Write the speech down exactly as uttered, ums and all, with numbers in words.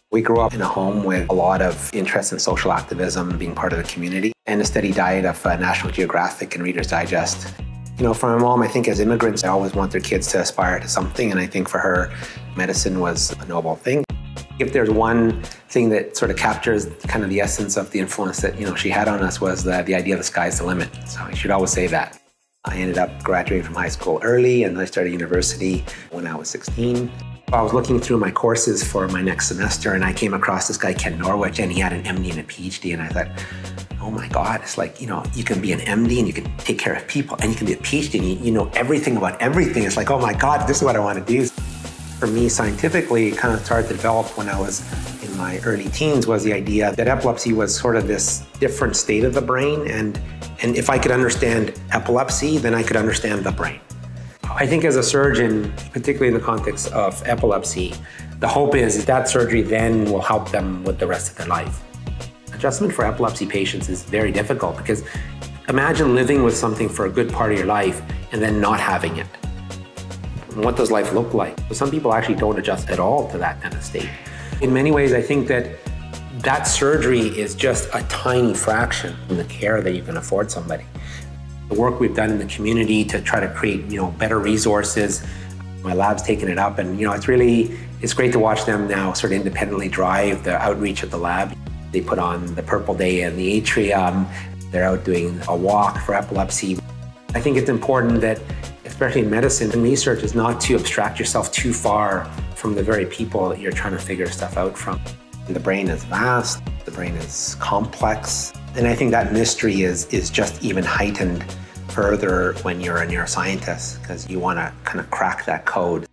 We grew up in a home with a lot of interest in social activism, being part of the community, and a steady diet of uh, National Geographic and Reader's Digest. You know, for my mom, I think as immigrants, they always want their kids to aspire to something, and I think for her, medicine was a noble thing. If there's one thing that sort of captures kind of the essence of the influence that, you know, she had on us was the, the idea the sky's the limit. So I should always say that. I ended up graduating from high school early, and I started university when I was sixteen. I was looking through my courses for my next semester, and I came across this guy, Ken Norwich, and he had an M D and a P H D, and I thought, oh my God, it's like, you know, you can be an M D and you can take care of people, and you can be a P H D and you, you know everything about everything. It's like, oh my God, this is what I want to do. For me, scientifically, it kind of started to develop when I was in my early teens, was the idea that epilepsy was sort of this different state of the brain, and, and if I could understand epilepsy, then I could understand the brain. I think as a surgeon, particularly in the context of epilepsy, the hope is that surgery then will help them with the rest of their life. Adjustment for epilepsy patients is very difficult because imagine living with something for a good part of your life and then not having it. And what does life look like? Some people actually don't adjust at all to that kind of state. In many ways, I think that that surgery is just a tiny fraction in the care that you can afford somebody. The work we've done in the community to try to create, you know, better resources. My lab's taken it up, and you know, it's really, it's great to watch them now sort of independently drive the outreach of the lab. They put on the Purple Day in the atrium. They're out doing a walk for epilepsy. I think it's important that, especially in medicine and research, is not to abstract yourself too far from the very people that you're trying to figure stuff out from. The brain is vast, the brain is complex, and I think that mystery is, is just even heightened further when you're a neuroscientist, because you want to kind of crack that code.